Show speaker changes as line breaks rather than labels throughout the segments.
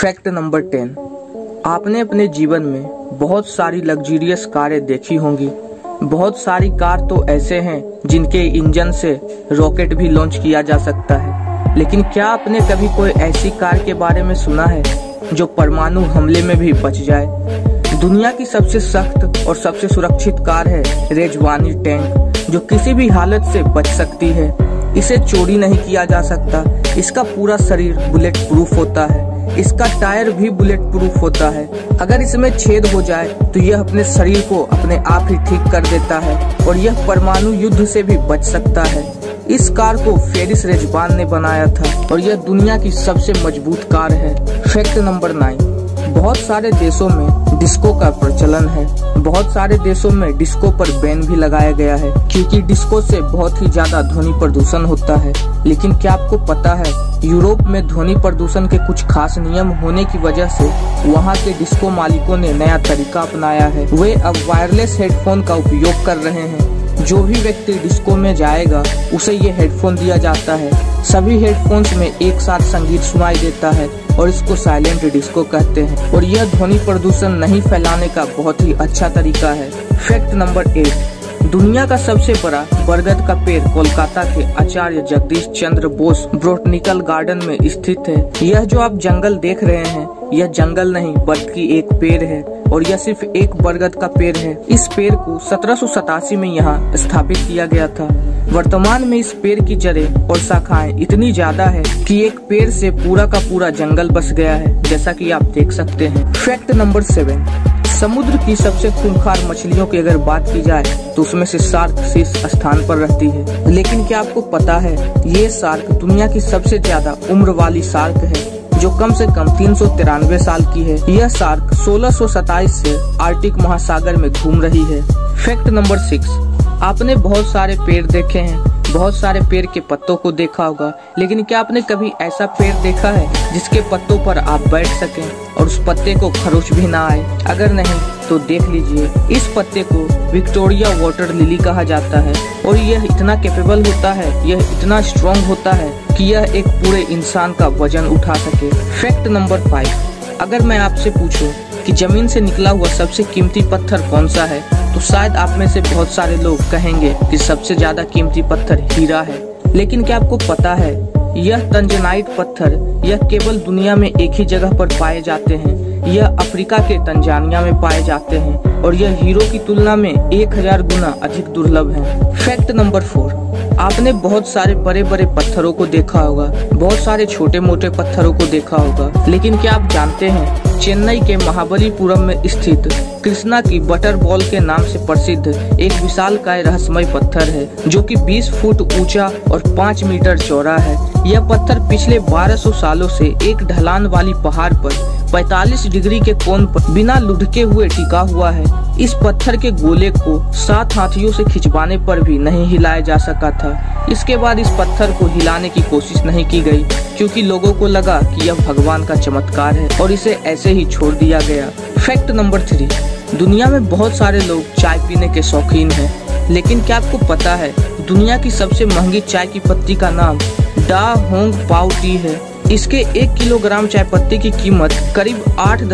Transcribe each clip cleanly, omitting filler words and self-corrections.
Fact number 10। आपने अपने जीवन में बहुत सारी लग्जरियस कारें देखी होंगी। बहुत सारी कार तो ऐसे हैं जिनके इंजन से रॉकेट भी लॉन्च किया जा सकता है, लेकिन क्या आपने कभी कोई ऐसी कार के बारे में सुना है जो परमाणु हमले में भी बच जाए? दुनिया की सबसे सख्त और सबसे सुरक्षित कार है रेजवानी टैंक, जो किसी भी हालत से बच सकती है। इसे चोरी नहीं किया जा सकता। इसका पूरा शरीर बुलेट प्रूफ होता है। इसका टायर भी बुलेट प्रूफ होता है। अगर इसमें छेद हो जाए तो यह अपने शरीर को अपने आप ही ठीक कर देता है और यह परमाणु युद्ध से भी बच सकता है। इस कार को फेरिस रेजवान ने बनाया था और यह दुनिया की सबसे मजबूत कार है। Fact number 9। बहुत सारे देशों में डिस्को का प्रचलन है। बहुत सारे देशों में डिस्को पर बैन भी लगाया गया है, क्योंकि डिस्को से बहुत ही ज्यादा ध्वनि प्रदूषण होता है। लेकिन क्या आपको पता है, यूरोप में ध्वनि प्रदूषण के कुछ खास नियम होने की वजह से वहाँ के डिस्को मालिकों ने नया तरीका अपनाया है। वे अब वायरलेस हेडफोन का उपयोग कर रहे हैं। जो भी व्यक्ति डिस्को में जाएगा उसे ये हेडफोन दिया जाता है। सभी हेडफोन्स में एक साथ संगीत सुनाई देता है और इसको साइलेंट डिस्को कहते हैं और यह ध्वनि प्रदूषण नहीं फैलाने का बहुत ही अच्छा तरीका है। Fact number 8। दुनिया का सबसे बड़ा बरगद का पेड़ कोलकाता के आचार्य जगदीश चंद्र बोस बोटैनिकल गार्डन में स्थित है। यह जो आप जंगल देख रहे हैं, यह जंगल नहीं बल्कि एक पेड़ है और यह सिर्फ एक बरगद का पेड़ है। इस पेड़ को 1787 में यहाँ स्थापित किया गया था। वर्तमान में इस पेड़ की जड़ें और शाखाएं इतनी ज्यादा है कि एक पेड़ से पूरा का पूरा जंगल बस गया है, जैसा कि आप देख सकते हैं। Fact number 7। समुद्र की सबसे खूंखार मछलियों की अगर बात की जाए तो उसमें से शार्क शीर्ष स्थान पर रहती है। लेकिन क्या आपको पता है, ये शार्क दुनिया की सबसे ज्यादा उम्र वाली शार्क है, जो कम से कम 393 साल की है। यह शार्क 1627 से आर्कटिक महासागर में घूम रही है। Fact number 6। आपने बहुत सारे पेड़ देखे हैं, बहुत सारे पेड़ के पत्तों को देखा होगा, लेकिन क्या आपने कभी ऐसा पेड़ देखा है जिसके पत्तों पर आप बैठ सकें और उस पत्ते को खरोच भी ना आए? अगर नहीं तो देख लीजिए। इस पत्ते को विक्टोरिया वाटर लिली कहा जाता है और यह इतना कैपेबल होता है, यह इतना स्ट्रॉन्ग होता है कि यह एक पूरे इंसान का वजन उठा सके। Fact number 5। अगर मैं आपसे पूछूं कि जमीन से निकला हुआ सबसे कीमती पत्थर कौन सा है, तो शायद आप में से बहुत सारे लोग कहेंगे कि सबसे ज्यादा कीमती पत्थर हीरा है। लेकिन क्या आपको पता है, यह तंजनाइट पत्थर यह केवल दुनिया में एक ही जगह पर पाए जाते हैं। यह अफ्रीका के तंजानिया में पाए जाते हैं और यह हीरो की तुलना में 1000 गुना अधिक दुर्लभ है। Fact number 4। आपने बहुत सारे बड़े बड़े पत्थरों को देखा होगा, बहुत सारे छोटे मोटे पत्थरों को देखा होगा, लेकिन क्या आप जानते हैं चेन्नई के महाबलीपुरम में स्थित कृष्णा की बटर बॉल के नाम से प्रसिद्ध एक विशालकाय रहस्यमय पत्थर है, जो कि 20 फुट ऊंचा और 5 मीटर चौड़ा है। यह पत्थर पिछले 1200 सालों से एक ढलान वाली पहाड़ पर 45 डिग्री के कोण पर बिना लुढ़के हुए टिका हुआ है। इस पत्थर के गोले को 7 हाथियों से खिंचवाने पर भी नहीं हिलाया जा सका था। इसके बाद इस पत्थर को हिलाने की कोशिश नहीं की गई, क्योंकि लोगों को लगा कि यह भगवान का चमत्कार है और इसे ऐसे ही छोड़ दिया गया। Fact number 3। दुनिया में बहुत सारे लोग चाय पीने के शौकीन हैं, लेकिन क्या आपको पता है दुनिया की सबसे महंगी चाय की पत्ती का नाम डा होंग पाओ टी है। इसके 1 किलोग्राम चाय पत्ती की कीमत करीब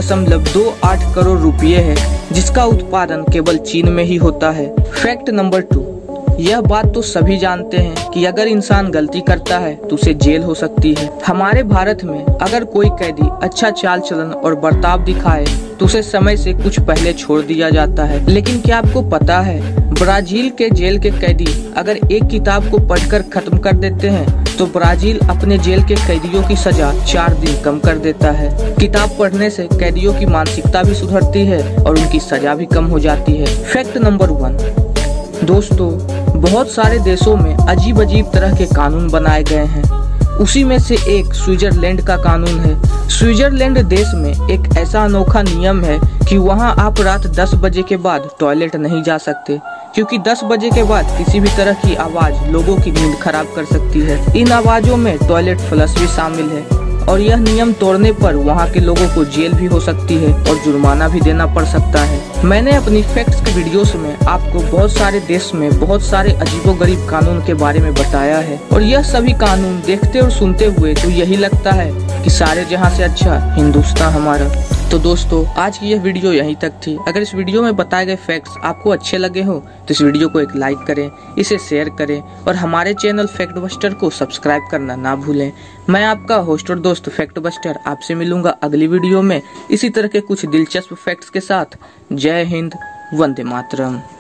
8.28 करोड़ रुपये है, जिसका उत्पादन केवल चीन में ही होता है। Fact number 2। यह बात तो सभी जानते हैं कि अगर इंसान गलती करता है तो उसे जेल हो सकती है। हमारे भारत में अगर कोई कैदी अच्छा चाल चलन और बर्ताव दिखाए तो उसे समय से कुछ पहले छोड़ दिया जाता है। लेकिन क्या आपको पता है, ब्राजील के जेल के कैदी अगर एक किताब को पढ़कर खत्म कर देते हैं तो ब्राजील अपने जेल के कैदियों की सजा 4 दिन कम कर देता है। किताब पढ़ने से कैदियों की मानसिकता भी सुधरती है और उनकी सजा भी कम हो जाती है। Fact number 1। दोस्तों, बहुत सारे देशों में अजीब अजीब तरह के कानून बनाए गए हैं। उसी में से एक स्विट्जरलैंड का कानून है। स्विट्जरलैंड देश में एक ऐसा अनोखा नियम है कि वहां आप रात 10 बजे के बाद टॉयलेट नहीं जा सकते, क्योंकि 10 बजे के बाद किसी भी तरह की आवाज लोगों की नींद खराब कर सकती है। इन आवाजों में टॉयलेट फ्लश भी शामिल है और यह नियम तोड़ने पर वहाँ के लोगों को जेल भी हो सकती है और जुर्माना भी देना पड़ सकता है। मैंने अपनी फैक्ट्स के वीडियोस में आपको बहुत सारे देश में बहुत सारे अजीबोगरीब कानून के बारे में बताया है और यह सभी कानून देखते और सुनते हुए तो यही लगता है कि सारे जहां से अच्छा हिंदुस्तान हमारा। तो दोस्तों आज की यह वीडियो यहीं तक थी। अगर इस वीडियो में बताए गए फैक्ट्स आपको अच्छे लगे हो तो इस वीडियो को एक लाइक करें, इसे शेयर करें और हमारे चैनल फैक्ट बस्टर को सब्सक्राइब करना ना भूलें। मैं आपका होस्ट और दोस्त फैक्ट बस्टर आपसे मिलूंगा अगली वीडियो में इसी तरह के कुछ दिलचस्प फैक्ट्स के साथ। जय हिंद, वंदे मातरम।